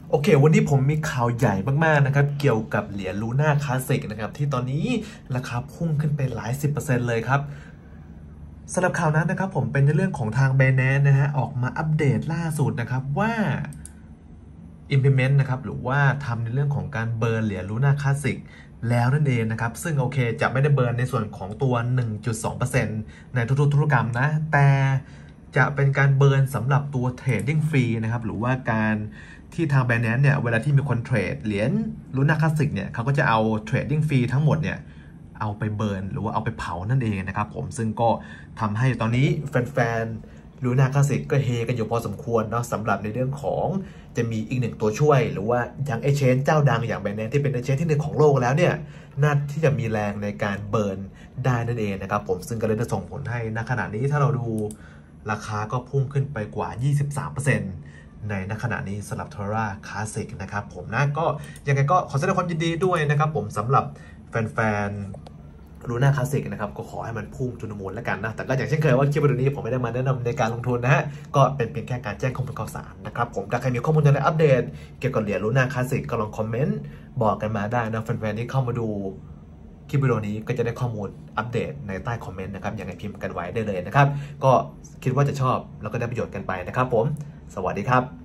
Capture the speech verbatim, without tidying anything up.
โอเควันนี้ผมมีข่าวใหญ่มากๆนะครับเกี่ยวกับเหรียญลูน่าคลาสสิกนะครับที่ตอนนี้ราคาพุ่งขึ้นไปหลายสิบเปอร์เซ็นต์เลยครับสำหรับข่าวนั้นนะครับผมเป็นในเรื่องของทาง Binance นะฮะออกมาอัปเดตล่าสุดนะครับว่า implement นะครับหรือว่าทำในเรื่องของการเบิร์นเหรียญลูน่าคลาสสิกแล้วนั่นเองนะครับซึ่งโอเคจะไม่ได้เบิร์นในส่วนของตัว หนึ่งจุดสองเปอร์เซ็นต์ ในทุกๆธุรกรรมนะแต่จะเป็นการเบิร์นสำหรับตัวเทรดดิ้งฟรีนะครับหรือว่าการที่ทาง Binance เนี่ยเวลาที่มีคนเทรดเหรียญลูน่าคลาสสิกเนี่ยเขาก็จะเอาเทรดดิ้งฟรีทั้งหมดเนี่ยเอาไปเบิร์นหรือว่าเอาไปเผานั่นเองนะครับผมซึ่งก็ทำให้ตอนนี้แฟนๆลูน่าคลาสสิกก็เฮกันอยู่พอสมควรเนาะสำหรับในเรื่องของจะมีอีกหนึ่งตัวช่วยหรือว่าอย่างเอเชนเจ้าดังอย่าง Binance ที่เป็นเอเชนที่หนึ่งของโลกแล้วเนี่ยน่าที่จะมีแรงในการเบิร์นได้นั่นเองนะครับผมซึ่งก็เลยจะส่งผลให้ณขณะนี้ถ้าเราดูราคาก็พุ่งขึ้นไปกว่า ยี่สิบสามเปอร์เซ็นต์ ในณขณะนี้สำหรับ Terra Classic นะครับผมนะก็ยังไงก็ขอแสดงความยินดีด้วยนะครับผมสำหรับแฟนๆลูน่าคลาสสิกนะครับก็ขอให้มันพุ่งจุลมูลแล้วกันนะแต่ก็อย่างเช่นเคยว่าคลิปวิดีโอนี้ผมไม่ได้มาแนะนำในการลงทุนนะฮะก็เป็นเพียงแค่การแจ้งข้อมูลข่าวสารนะครับผมถ้าใครมีข้อมูลอะไรอัปเดตเกี่ยวกับเหรียญลูน่าคลาสสิกก็ลองคอมเมนต์บอกกันมาได้นะแฟนๆที่เข้ามาดูคลิปวิดีโอนี้ก็จะได้ข้อมูลอัปเดตในใต้คอมเมนต์นะครับอย่างไรพิมพ์กันไว้ได้เลยนะครับก็คิดว่าจะชอบแล้วก็ได้ประโยชน์กันไปนะครับผมสวัสดีครับ